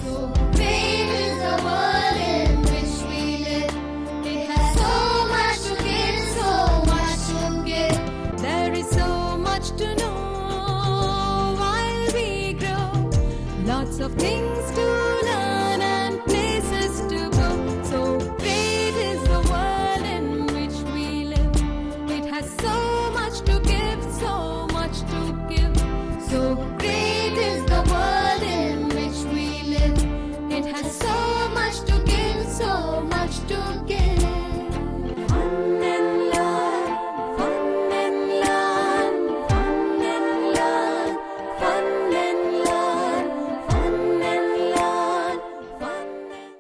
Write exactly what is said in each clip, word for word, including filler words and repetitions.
So great is the world in which we live. It has so much to give, so much to give. There is so much to know while we grow. Lots of things to learn and places to go. So great is the world in which we live. It has so much to give, so much to give. So great is the world in which we live. It has so much to give, so much to give. Fun and learn, fun and learn, fun and learn, fun and learn, fun and learn, fun and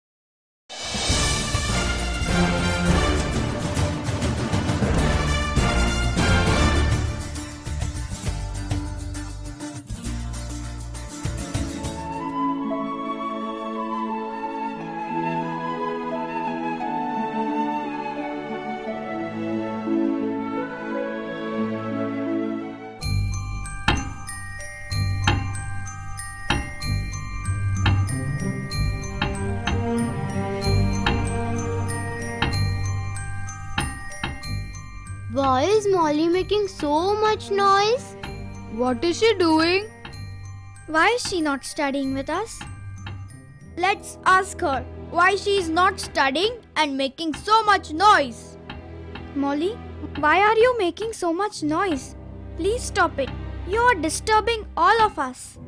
Why is Molly making so much noise? What is she doing? Why is she not studying with us? Let's ask her why she is not studying and making so much noise. Molly, why are you making so much noise? Please stop it. You are disturbing all of us.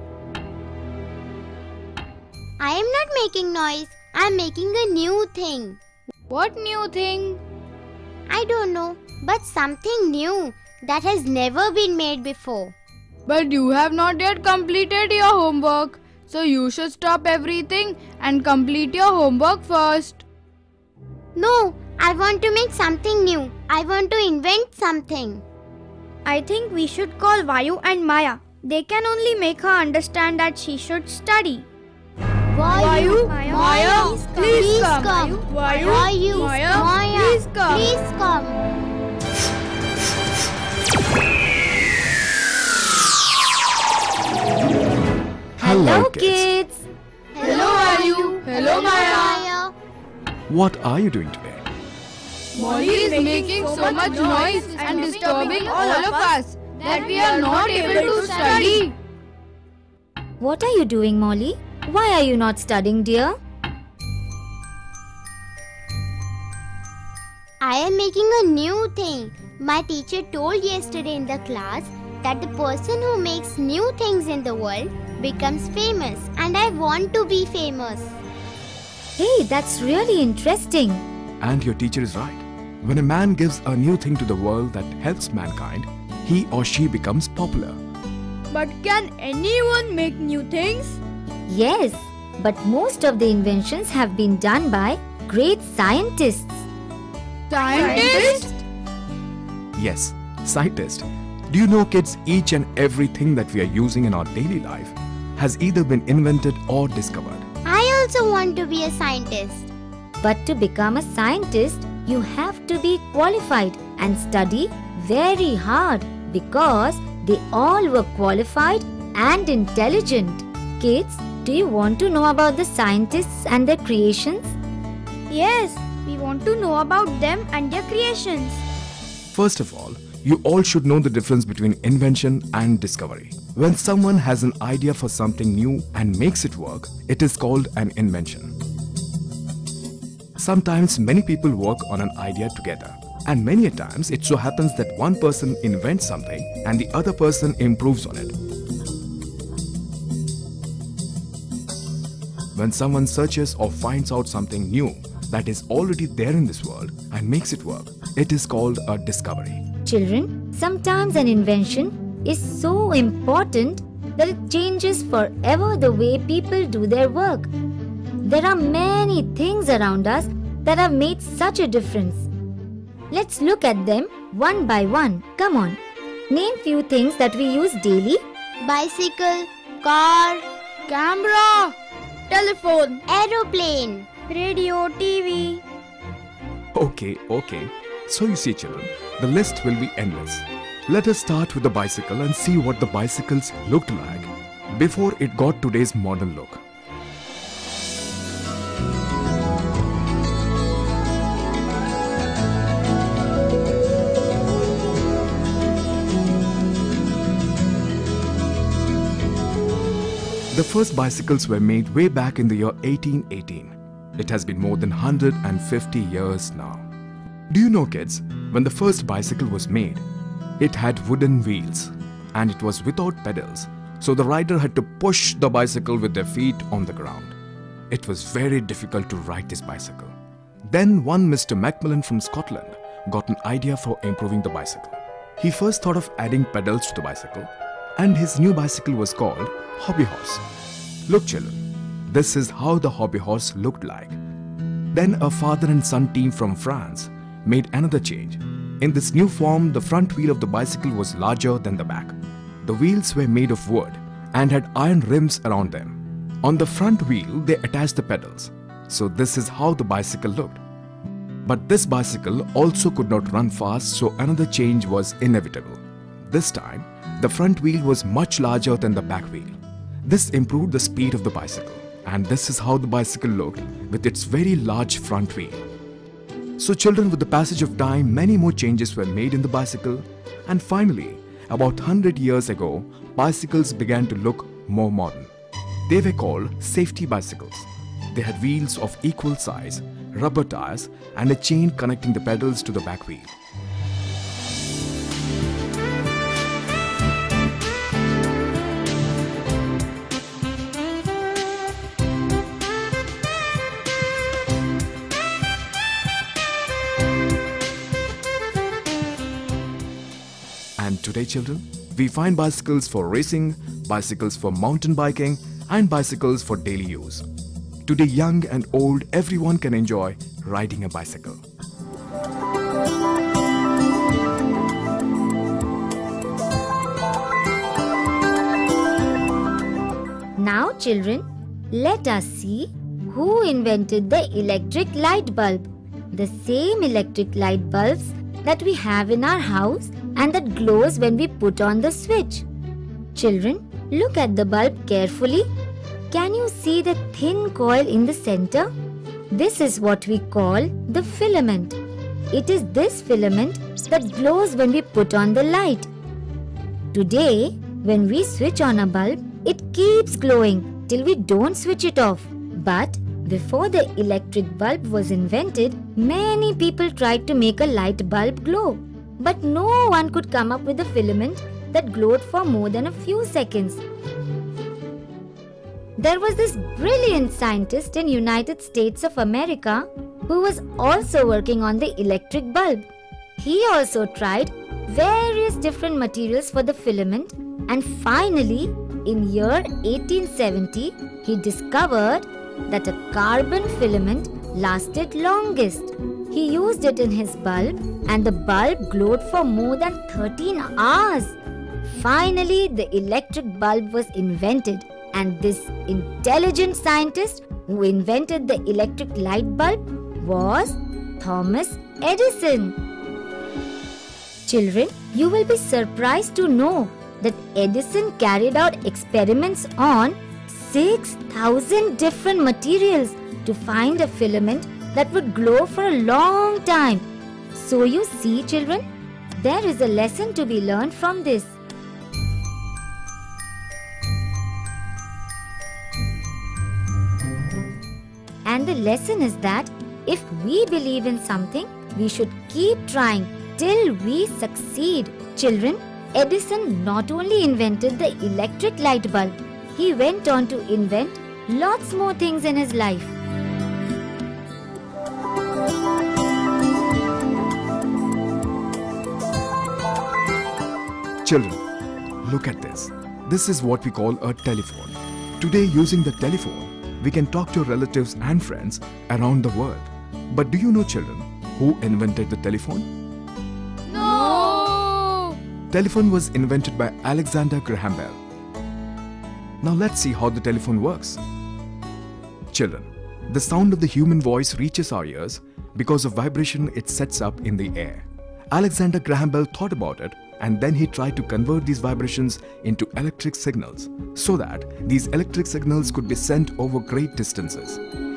I am not making noise. I am making a new thing. What new thing? I don't know, but something new that has never been made before. But you have not yet completed your homework. So you should stop everything and complete your homework first. No, I want to make something new. I want to invent something. I think we should call Vayu and Maya. They can only make her understand that she should study. Vayu, Maya, Maya, please come. please Come. come. Vayu, Vayu, Maya, Maya, please come. Please come. Hello, kids. Hello, Vayu. Hello, Maya. Maya. What are you doing today? Molly is making so much noise and disturbing all of us that we are not able to study. What are you doing, Molly? Why are you not studying, dear? I am making a new thing. My teacher told yesterday in the class that the person who makes new things in the world becomes famous, and I want to be famous. Hey, that's really interesting. And your teacher is right. When a man gives a new thing to the world that helps mankind, he or she becomes popular. But can anyone make new things? Yes, but most of the inventions have been done by great scientists. Scientist? Yes, scientist. Do you know, kids, each and everything that we are using in our daily life has either been invented or discovered. I also want to be a scientist. But to become a scientist, you have to be qualified and study very hard because they all were qualified and intelligent. Kids, do you want to know about the scientists and their creations? Yes, we want to know about them and their creations. First of all, you all should know the difference between invention and discovery. When someone has an idea for something new and makes it work, it is called an invention. Sometimes many people work on an idea together, and many a times it so happens that one person invents something and the other person improves on it. When someone searches or finds out something new that is already there in this world and makes it work, it is called a discovery. Children, sometimes an invention is so important that it changes forever the way people do their work. There are many things around us that have made such a difference. Let's look at them one by one. Come on, name few things that we use daily. Bicycle, car, Camera, telephone, aeroplane. radio, T V. Okay, okay. So you see, children, the list will be endless. Let us start with the bicycle and see what the bicycles looked like before it got today's modern look. The first bicycles were made way back in the year eighteen eighteen. It has been more than one hundred fifty years now. Do you know, kids, when the first bicycle was made, it had wooden wheels and it was without pedals, so the rider had to push the bicycle with their feet on the ground. It was very difficult to ride this bicycle. Then one Mister Macmillan from Scotland got an idea for improving the bicycle. He first thought of adding pedals to the bicycle, and his new bicycle was called Hobby Horse. Look children, this is how the Hobby Horse looked like. Then a father and son team from France made another change. In this new form, the front wheel of the bicycle was larger than the back. The wheels were made of wood and had iron rims around them. On the front wheel, they attached the pedals. So this is how the bicycle looked. But this bicycle also could not run fast, so another change was inevitable. This time, the front wheel was much larger than the back wheel. This improved the speed of the bicycle, and this is how the bicycle looked with its very large front wheel. So children, with the passage of time, many more changes were made in the bicycle, and finally, about one hundred years ago, bicycles began to look more modern. They were called safety bicycles. They had wheels of equal size, rubber tires, and a chain connecting the pedals to the back wheel. And today children, we find bicycles for racing, bicycles for mountain biking, and bicycles for daily use. Today young and old, everyone can enjoy riding a bicycle. Now children, let us see who invented the electric light bulb. The same electric light bulbs that we have in our house and that glows when we put on the switch. Children, look at the bulb carefully. Can you see the thin coil in the center? This is what we call the filament. It is this filament that glows when we put on the light. Today, when we switch on a bulb, it keeps glowing till we don't switch it off. But before the electric bulb was invented, many people tried to make a light bulb glow. But no one could come up with a filament that glowed for more than a few seconds. There was this brilliant scientist in United States of America who was also working on the electric bulb. He also tried various different materials for the filament, and finally, in year eighteen seventy, he discovered that a carbon filament lasted longest. He used it in his bulb and the bulb glowed for more than thirteen hours. Finally, the electric bulb was invented, and this intelligent scientist who invented the electric light bulb was Thomas Edison. Children, you will be surprised to know that Edison carried out experiments on six thousand different materials to find a filament that would glow for a long time. So you see, children, there is a lesson to be learned from this. And the lesson is that if we believe in something, we should keep trying till we succeed. Children, Edison not only invented the electric light bulb, he went on to invent lots more things in his life. Children, look at this. This is what we call a telephone. Today, using the telephone, we can talk to relatives and friends around the world. But do you know, children, who invented the telephone? No! Telephone was invented by Alexander Graham Bell. Now let's see how the telephone works. Children, the sound of the human voice reaches our ears because of vibration it sets up in the air. Alexander Graham Bell thought about it, and then he tried to convert these vibrations into electric signals so that these electric signals could be sent over great distances.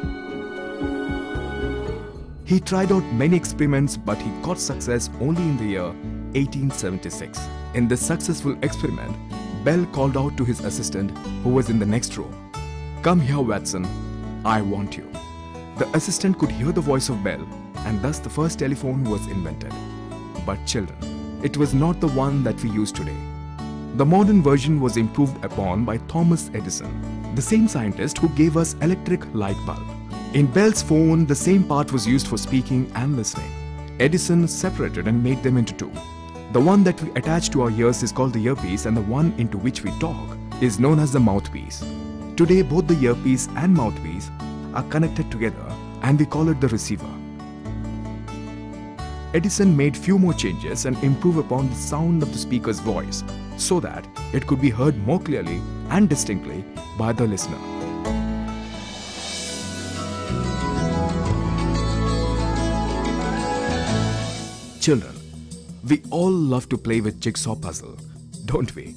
He tried out many experiments, but he got success only in the year eighteen seventy-six. In this successful experiment, Bell called out to his assistant who was in the next room. "Come here, Watson. I want you." The assistant could hear the voice of Bell, and thus the first telephone was invented. But children, it was not the one that we use today. The modern version was improved upon by Thomas Edison, the same scientist who gave us electric light bulb. In Bell's phone, the same part was used for speaking and listening. Edison separated and made them into two. The one that we attach to our ears is called the earpiece, and the one into which we talk is known as the mouthpiece. Today, both the earpiece and mouthpiece are connected together, and we call it the receiver. Edison made few more changes and improved upon the sound of the speaker's voice so that it could be heard more clearly and distinctly by the listener. Children, we all love to play with jigsaw puzzle, don't we?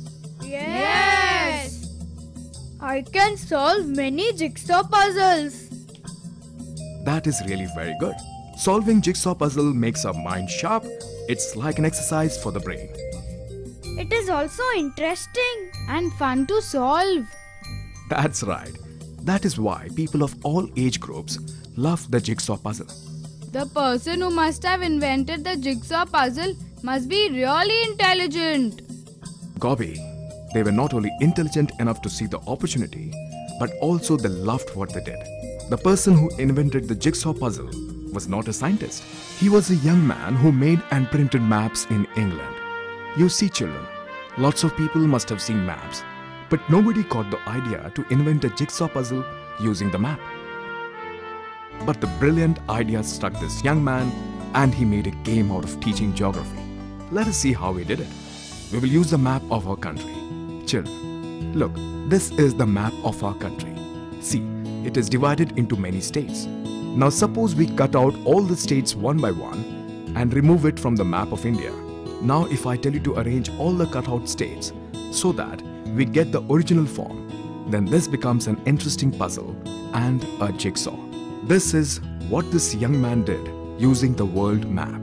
Yes! I can solve many jigsaw puzzles. That is really very good. Solving jigsaw puzzle makes our mind sharp. It's like an exercise for the brain. It is also interesting. And fun to solve. That's right. That is why people of all age groups love the jigsaw puzzle. The person who must have invented the jigsaw puzzle must be really intelligent. Gobby, they were not only intelligent enough to see the opportunity, but also they loved what they did. The person who invented the jigsaw puzzle was not a scientist. He was a young man who made and printed maps in England. You see, children, lots of people must have seen maps, but nobody caught the idea to invent a jigsaw puzzle using the map. But the brilliant idea struck this young man, and he made a game out of teaching geography. Let us see how he did it. We will use the map of our country. Children, look, this is the map of our country. See, it is divided into many states. Now suppose we cut out all the states one by one and remove it from the map of India. Now if I tell you to arrange all the cut out states so that we get the original form, then this becomes an interesting puzzle and a jigsaw. This is what this young man did using the world map.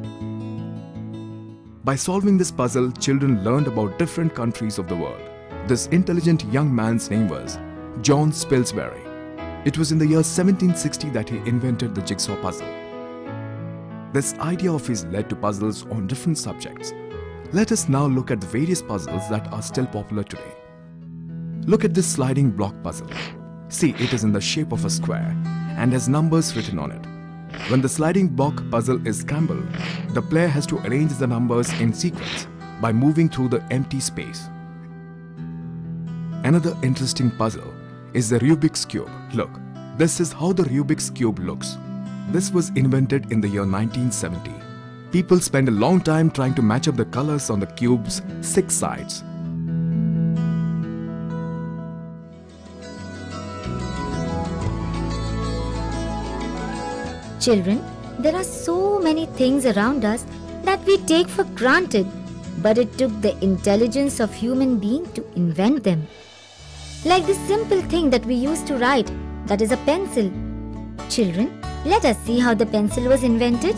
By solving this puzzle, children learned about different countries of the world. This intelligent young man's name was John Spilsbury. It was in the year seventeen sixty that he invented the jigsaw puzzle. This idea of his led to puzzles on different subjects. Let us now look at the various puzzles that are still popular today. Look at this sliding block puzzle. See, it is in the shape of a square and has numbers written on it. When the sliding block puzzle is scrambled, the player has to arrange the numbers in sequence by moving through the empty space. Another interesting puzzle is the Rubik's Cube. Look, this is how the Rubik's Cube looks. This was invented in the year nineteen seventy. People spend a long time trying to match up the colors on the cube's six sides. Children, there are so many things around us that we take for granted, but it took the intelligence of human being to invent them. Like this simple thing that we use to write, that is a pencil. Children, let us see how the pencil was invented.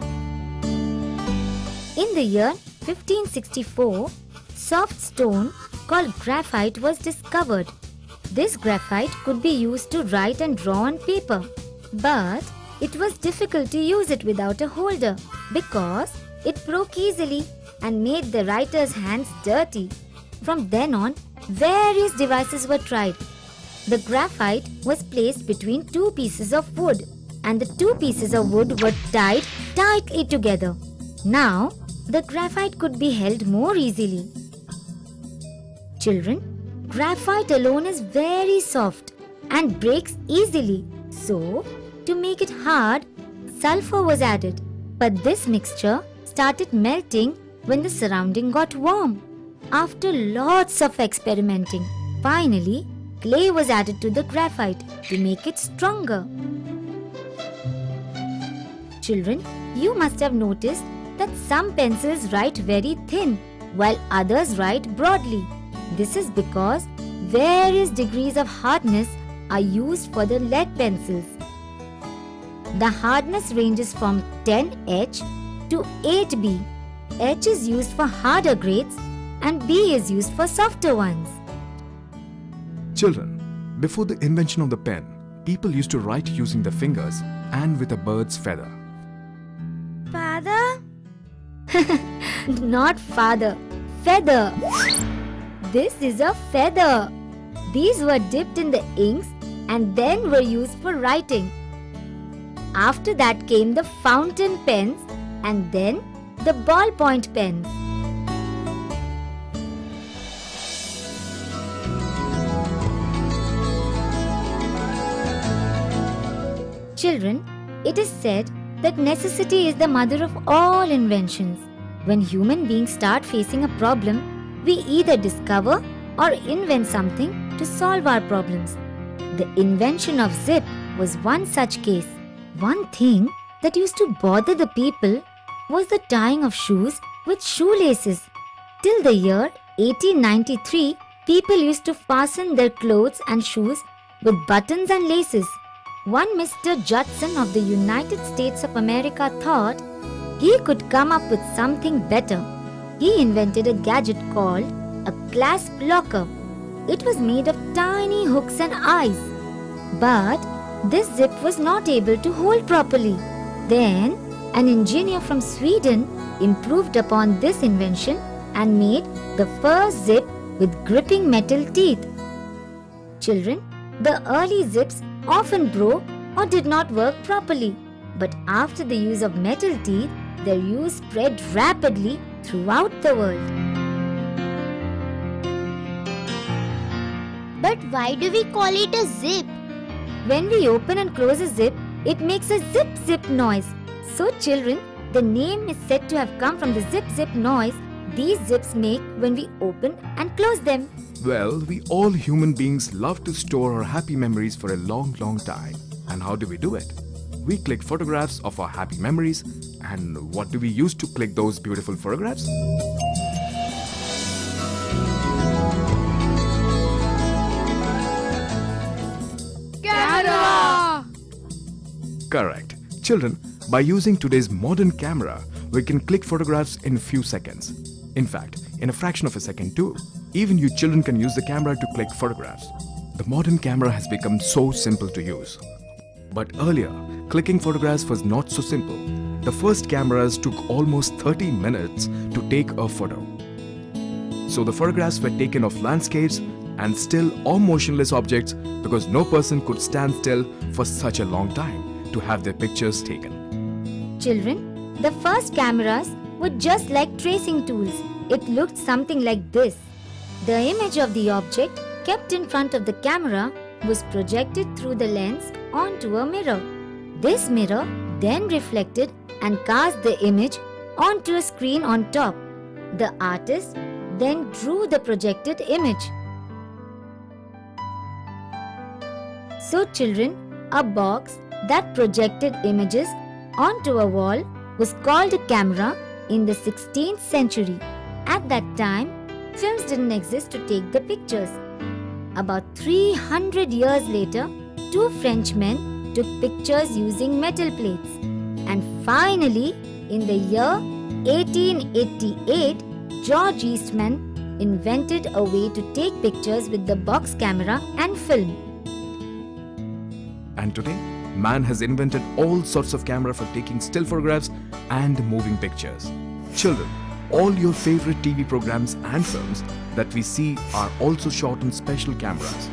In the year fifteen sixty-four, soft stone called graphite was discovered. This graphite could be used to write and draw on paper, but it was difficult to use it without a holder because it broke easily and made the writer's hands dirty. From then on, various devices were tried. The graphite was placed between two pieces of wood, and the two pieces of wood were tied tightly together. Now, the graphite could be held more easily. Children, graphite alone is very soft and breaks easily. So, to make it hard, sulfur was added. But this mixture started melting when the surrounding got warm. After lots of experimenting, finally, clay was added to the graphite to make it stronger. Children, you must have noticed that some pencils write very thin while others write broadly. This is because various degrees of hardness are used for the lead pencils. The hardness ranges from ten H to eight B. H is used for harder grades and B is used for softer ones. Children, before the invention of the pen, people used to write using their fingers and with a bird's feather. Father? Not father, feather. This is a feather. These were dipped in the inks and then were used for writing. After that came the fountain pens and then the ballpoint pens. Children, it is said that necessity is the mother of all inventions. When human beings start facing a problem, we either discover or invent something to solve our problems. The invention of zip was one such case. One thing that used to bother the people was the tying of shoes with shoelaces. Till the year eighteen ninety-three, people used to fasten their clothes and shoes with buttons and laces. One Mister Judson of the United States of America thought he could come up with something better. He invented a gadget called a clasp locker. It was made of tiny hooks and eyes. But this zip was not able to hold properly. Then, an engineer from Sweden improved upon this invention and made the first zip with gripping metal teeth. Children, the early zips often broke or did not work properly. But after the use of metal teeth, their use spread rapidly throughout the world. But why do we call it a zip? When we open and close a zip, it makes a zip zip noise. So children, the name is said to have come from the zip zip noise these zips make when we open and close them. Well, we all human beings love to store our happy memories for a long, long time. And how do we do it? We click photographs of our happy memories. And what do we use to click those beautiful photographs? Camera! Correct. Children, by using today's modern camera, we can click photographs in a few seconds. In fact, in a fraction of a second too. Even you children can use the camera to click photographs. The modern camera has become so simple to use. But earlier, clicking photographs was not so simple. The first cameras took almost thirty minutes to take a photo. So the photographs were taken of landscapes and still or motionless objects because no person could stand still for such a long time to have their pictures taken. Children, the first cameras were just like tracing tools. It looked something like this. The image of the object kept in front of the camera was projected through the lens onto a mirror. This mirror then reflected and cast the image onto a screen on top. The artist then drew the projected image. So children, a box that projected images onto a wall was called a camera in the sixteenth century. At that time, films didn't exist to take the pictures. About three hundred years later, two Frenchmen took pictures using metal plates. And finally, in the year eighteen eighty-eight, George Eastman invented a way to take pictures with the box camera and film. And today, man has invented all sorts of camera for taking still photographs and moving pictures. Children, all your favorite T V programs and films that we see are also shot on special cameras.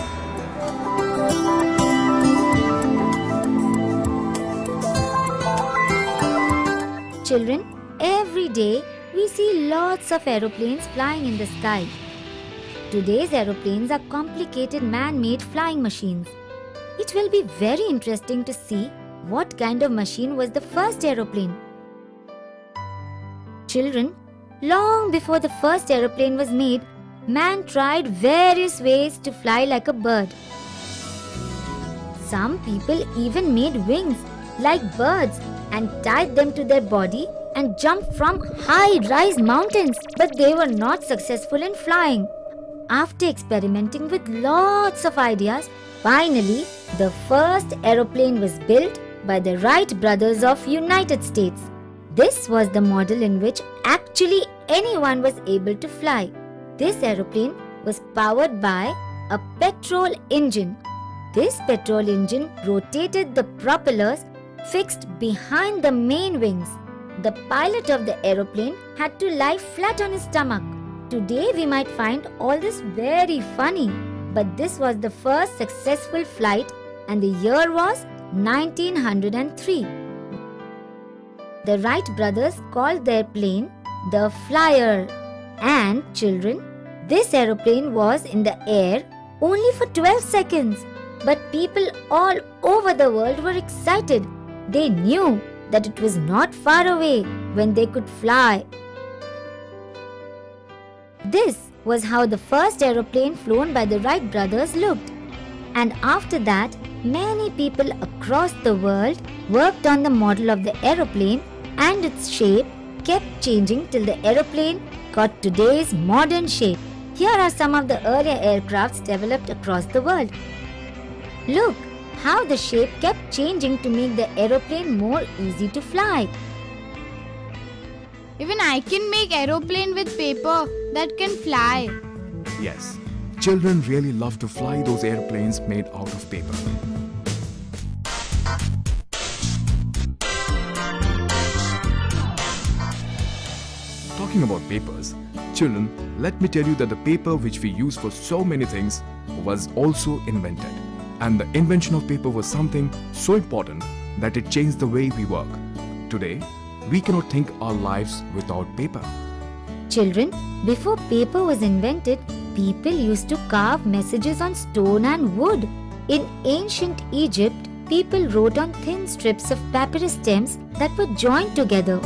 Children, every day we see lots of aeroplanes flying in the sky. Today's aeroplanes are complicated man-made flying machines. It will be very interesting to see what kind of machine was the first aeroplane. Children, long before the first aeroplane was made, man tried various ways to fly like a bird. Some people even made wings like birds and tied them to their body and jumped from high-rise mountains, but they were not successful in flying. After experimenting with lots of ideas, finally, the first aeroplane was built by the Wright brothers of United States. This was the model in which actually anyone was able to fly. This aeroplane was powered by a petrol engine. This petrol engine rotated the propellers fixed behind the main wings. The pilot of the aeroplane had to lie flat on his stomach. Today we might find all this very funny, but this was the first successful flight and the year was nineteen oh three. The Wright brothers called their plane the Flyer. And children, this aeroplane was in the air only for twelve seconds. But people all over the world were excited. They knew that it was not far away when they could fly. This was how the first aeroplane flown by the Wright brothers looked. And after that, many people across the world worked on the model of the aeroplane, and its shape kept changing till the aeroplane got today's modern shape. Here are some of the earlier aircrafts developed across the world. Look how the shape kept changing to make the aeroplane more easy to fly. Even I can make aeroplane with paper that can fly. Yes, children really love to fly those airplanes made out of paper. Talking about papers, children, let me tell you that the paper which we use for so many things was also invented. And the invention of paper was something so important that it changed the way we work. Today, we cannot think our lives without paper. Children, before paper was invented, people used to carve messages on stone and wood. In ancient Egypt, people wrote on thin strips of papyrus stems that were joined together.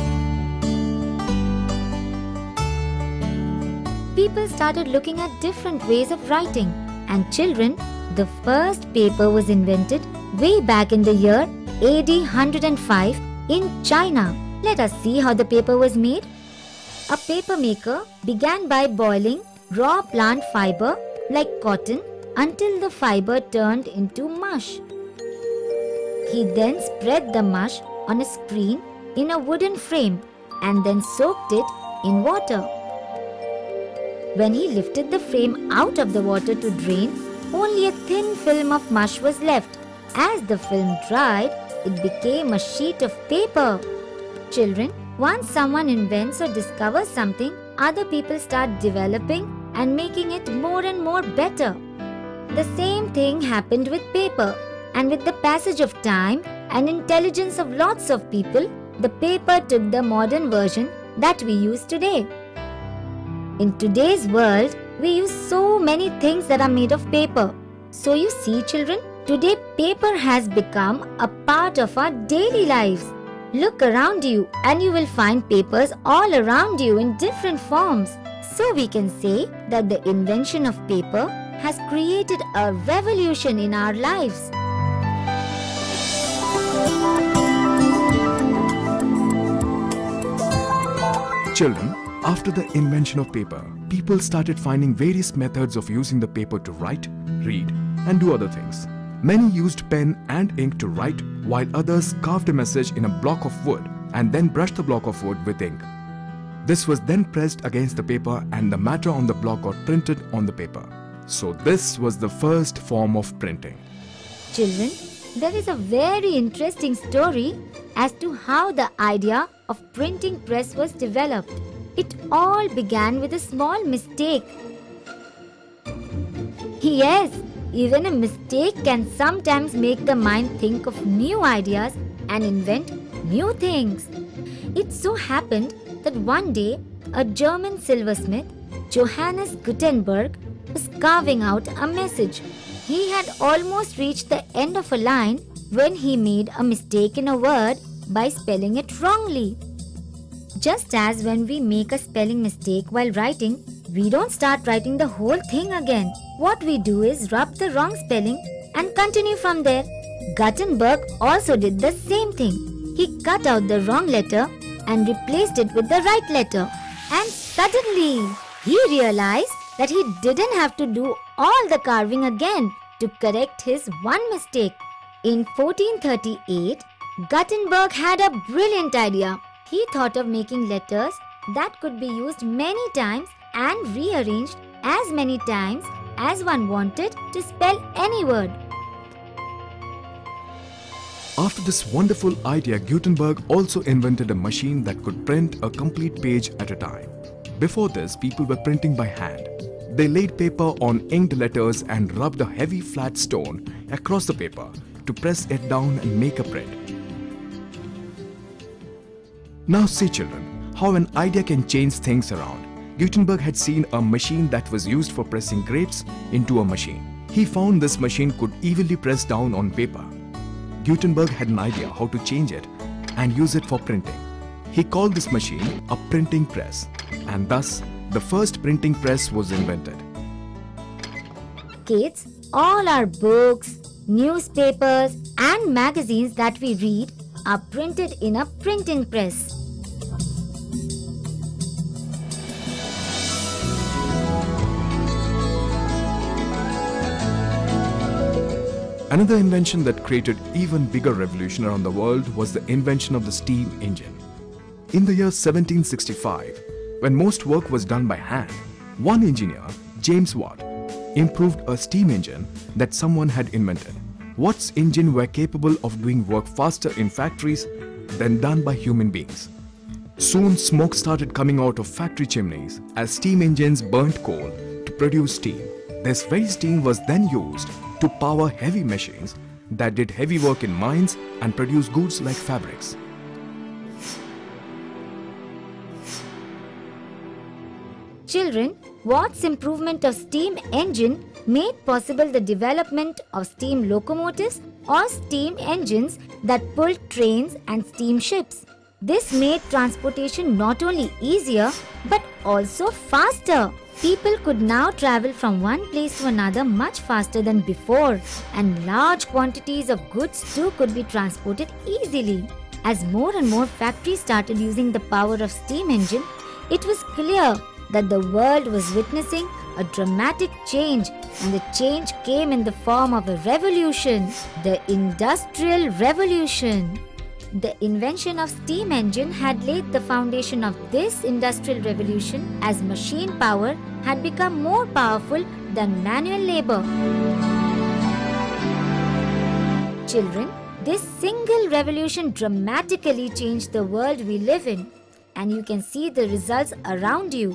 People started looking at different ways of writing, and children, the first paper was invented way back in the year A D one hundred five in China. Let us see how the paper was made. A paper maker began by boiling raw plant fiber like cotton until the fiber turned into mush. He then spread the mush on a screen in a wooden frame and then soaked it in water. When he lifted the frame out of the water to drain, only a thin film of mush was left. As the film dried, it became a sheet of paper. Children, once someone invents or discovers something, other people start developing and making it more and more better. The same thing happened with paper, and with the passage of time and intelligence of lots of people, the paper took the modern version that we use today. In today's world, we use so many things that are made of paper. So you see, children, today paper has become a part of our daily lives. Look around you and you will find papers all around you in different forms. So we can say that the invention of paper has created a revolution in our lives. Children, after the invention of paper, people started finding various methods of using the paper to write, read, and do other things. Many used pen and ink to write, while others carved a message in a block of wood and then brushed the block of wood with ink. This was then pressed against the paper and the matter on the block got printed on the paper. So this was the first form of printing. Children, there is a very interesting story as to how the idea of printing press was developed. It all began with a small mistake. Yes, even a mistake can sometimes make the mind think of new ideas and invent new things. It so happened that one day a German silversmith, Johannes Gutenberg, was carving out a message. He had almost reached the end of a line when he made a mistake in a word by spelling it wrongly. Just as when we make a spelling mistake while writing, we don't start writing the whole thing again. What we do is rub the wrong spelling and continue from there. Gutenberg also did the same thing. He cut out the wrong letter and replaced it with the right letter. And suddenly, he realized that he didn't have to do all the carving again to correct his one mistake. In fourteen thirty-eight, Gutenberg had a brilliant idea. He thought of making letters that could be used many times and rearranged as many times as one wanted to spell any word. After this wonderful idea, Gutenberg also invented a machine that could print a complete page at a time. Before this, people were printing by hand. They laid paper on inked letters and rubbed a heavy flat stone across the paper to press it down and make a print. Now see children, how an idea can change things around. Gutenberg had seen a machine that was used for pressing grapes into a machine. He found this machine could evenly press down on paper. Gutenberg had an idea how to change it and use it for printing. He called this machine a printing press, and thus the first printing press was invented. Kids, all our books, newspapers and magazines that we read are printed in a printing press. Another invention that created even bigger revolution around the world was the invention of the steam engine. In the year seventeen sixty-five, when most work was done by hand, one engineer, James Watt, improved a steam engine that someone had invented. Watt's engine were capable of doing work faster in factories than done by human beings. Soon smoke started coming out of factory chimneys as steam engines burnt coal to produce steam. This very steam was then used to power heavy machines that did heavy work in mines and produced goods like fabrics. Children, Watt's improvement of steam engine made possible the development of steam locomotives or steam engines that pulled trains and steamships. This made transportation not only easier but also faster. People could now travel from one place to another much faster than before, and large quantities of goods too could be transported easily. As more and more factories started using the power of steam engine, it was clear that the world was witnessing a dramatic change, and the change came in the form of a revolution, the Industrial Revolution. The invention of steam engine had laid the foundation of this industrial revolution, as machine power had become more powerful than manual labor. Children, this single revolution dramatically changed the world we live in, and you can see the results around you.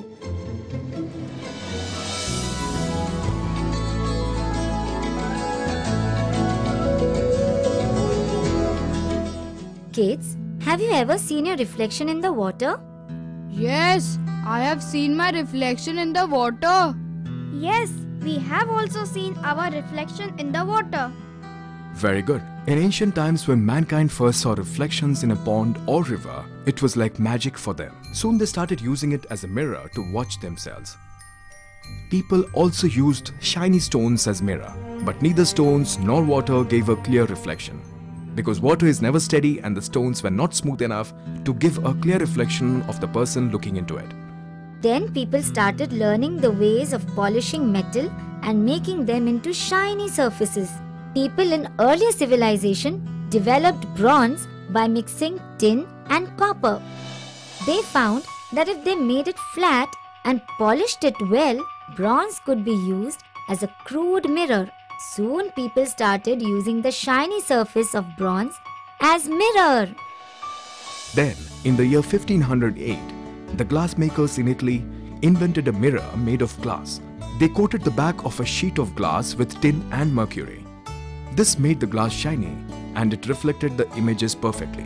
Kids, have you ever seen your reflection in the water? Yes, I have seen my reflection in the water. Yes, we have also seen our reflection in the water. Very good. In ancient times, when mankind first saw reflections in a pond or river, it was like magic for them. Soon they started using it as a mirror to watch themselves. People also used shiny stones as mirror, but neither stones nor water gave a clear reflection, because water is never steady and the stones were not smooth enough to give a clear reflection of the person looking into it. Then people started learning the ways of polishing metal and making them into shiny surfaces. People in earlier civilization developed bronze by mixing tin and copper. They found that if they made it flat and polished it well, bronze could be used as a crude mirror. Soon people started using the shiny surface of bronze as mirror. Then, in the year fifteen oh eight, the glassmakers in Italy invented a mirror made of glass. They coated the back of a sheet of glass with tin and mercury. This made the glass shiny and it reflected the images perfectly.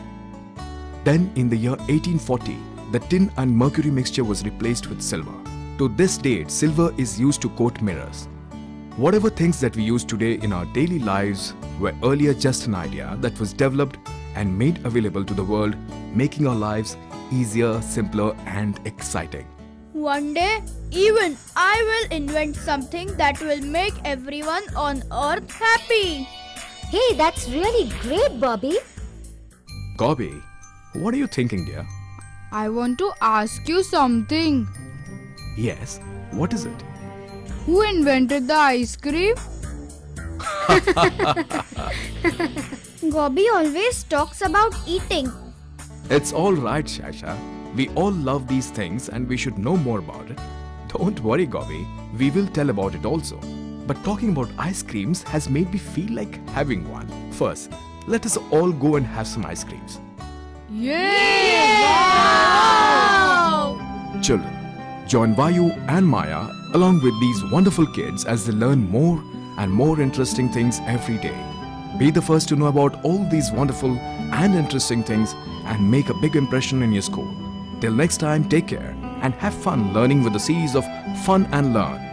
Then, in the year eighteen forty, the tin and mercury mixture was replaced with silver. To this date, silver is used to coat mirrors. Whatever things that we use today in our daily lives were earlier just an idea that was developed and made available to the world, making our lives easier, simpler and exciting. One day, even I will invent something that will make everyone on earth happy. Hey, that's really great, Bobby. Gobby, what are you thinking, dear? I want to ask you something. Yes, what is it? Who invented the ice cream? Gobby always talks about eating. It's all right, Shasha. We all love these things and we should know more about it. Don't worry, Gauri, we will tell about it also. But talking about ice creams has made me feel like having one. First, let us all go and have some ice creams. Yay! Wow! Children, join Vayu and Maya along with these wonderful kids as they learn more and more interesting things every day. Be the first to know about all these wonderful and interesting things and make a big impression in your school. Till next time, take care and have fun learning with the series of Fun and Learn.